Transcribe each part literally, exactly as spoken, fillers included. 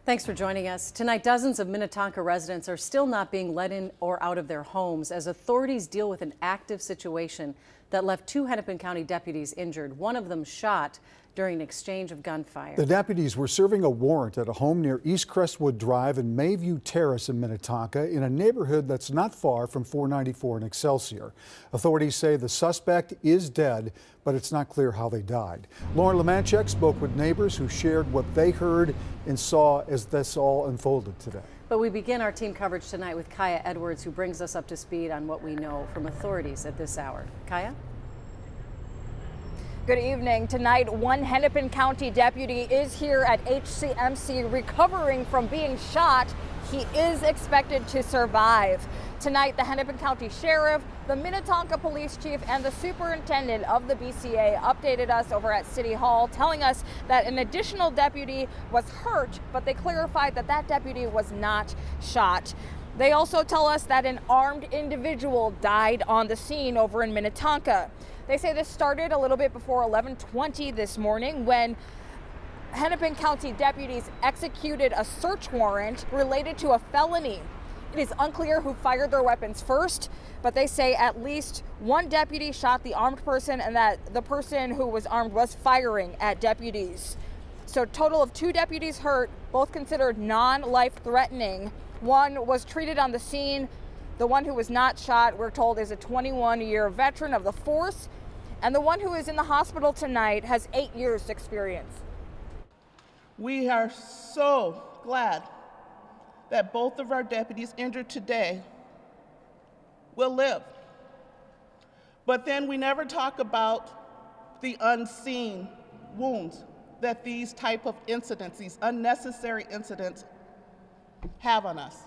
Thanks for joining us. Tonight, dozens of Minnetonka residents are still not being let in or out of their homes as authorities deal with an active situation that left two Hennepin County deputies injured, one of them shot during an exchange of gunfire. The deputies were serving a warrant at a home near East Crestwood Drive and Mayview Terrace in Minnetonka, in a neighborhood that's not far from four ninety-four and Excelsior. Authorities say the suspect is dead, but it's not clear how they died. Lauren Lemanchek spoke with neighbors who shared what they heard and saw as this all unfolded today. But we begin our team coverage tonight with Kaya Edwards, who brings us up to speed on what we know from authorities at this hour. Kaya? Good evening. Tonight, one Hennepin County deputy is here at H C M C recovering from being shot. He is expected to survive. Tonight, the Hennepin County Sheriff, the Minnetonka Police Chief, and the Superintendent of the B C A updated us over at City Hall, telling us that an additional deputy was hurt, but they clarified that that deputy was not shot. They also tell us that an armed individual died on the scene over in Minnetonka. They say this started a little bit before eleven twenty this morning when Hennepin County deputies executed a search warrant related to a felony. It is unclear who fired their weapons first, but they say at least one deputy shot the armed person and that the person who was armed was firing at deputies. So a total of two deputies hurt, both considered non-life threatening. One was treated on the scene. The one who was not shot, we're told, is a twenty-one year veteran of the force. And the one who is in the hospital tonight has eight years experience. We are so glad that both of our deputies injured today will live. But then we never talk about the unseen wounds that these type of incidents, these unnecessary incidents, have on us.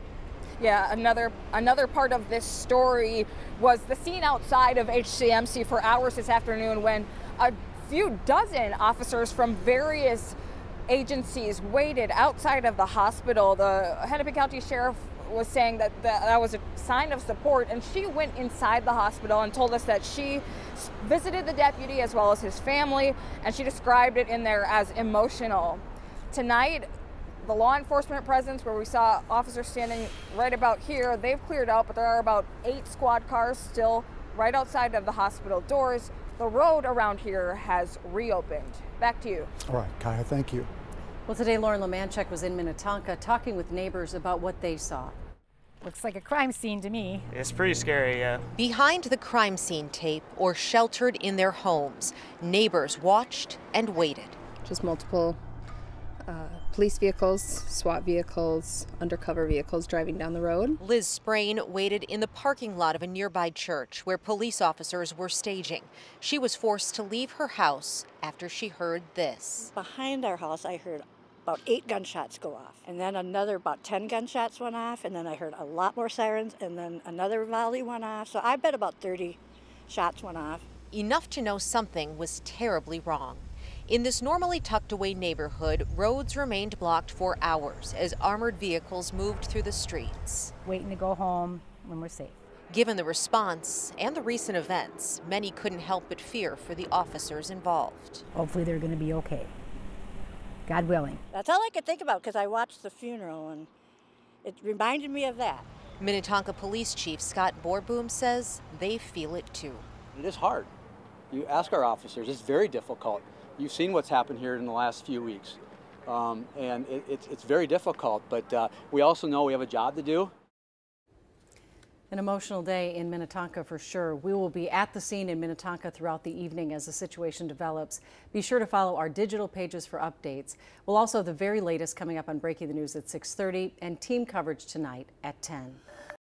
Yeah, another another part of this story was the scene outside of H C M C for hours this afternoon when a few dozen officers from various agencies waited outside of the hospital. The Hennepin County Sheriff was saying that that, that was a sign of support, and she went inside the hospital and told us that she visited the deputy as well as his family, and she described it in there as emotional. Tonight, the law enforcement presence, where we saw officers standing right about here, they've cleared out, but there are about eight squad cars still right outside of the hospital doors. The road around here has reopened. Back to you. All right, Kaya, thank you. Well, today Lauren Lemanchek was in Minnetonka talking with neighbors about what they saw. Looks like a crime scene to me. It's pretty scary, yeah. Behind the crime scene tape or sheltered in their homes, neighbors watched and waited. Just multiple uh, police vehicles, SWAT vehicles, undercover vehicles driving down the road. Liz Sprain waited in the parking lot of a nearby church where police officers were staging. She was forced to leave her house after she heard this. Behind our house, I heard about eight gunshots go off, and then another about ten gunshots went off, and then I heard a lot more sirens, and then another volley went off. So I bet about thirty shots went off. Enough to know something was terribly wrong. In this normally tucked away neighborhood, roads remained blocked for hours as armored vehicles moved through the streets. Waiting to go home when we're safe. Given the response and the recent events, many couldn't help but fear for the officers involved. Hopefully they're going to be okay. God willing. That's all I could think about because I watched the funeral and it reminded me of that. Minnetonka Police Chief Scott Borboom says they feel it too. It is hard. You ask our officers, it's very difficult. You've seen what's happened here in the last few weeks, um, and it, it's, it's very difficult, but uh, we also know we have a job to do. An emotional day in Minnetonka for sure. We will be at the scene in Minnetonka throughout the evening as the situation develops. Be sure to follow our digital pages for updates. We'll also have the very latest coming up on Breaking the News at six thirty and team coverage tonight at ten.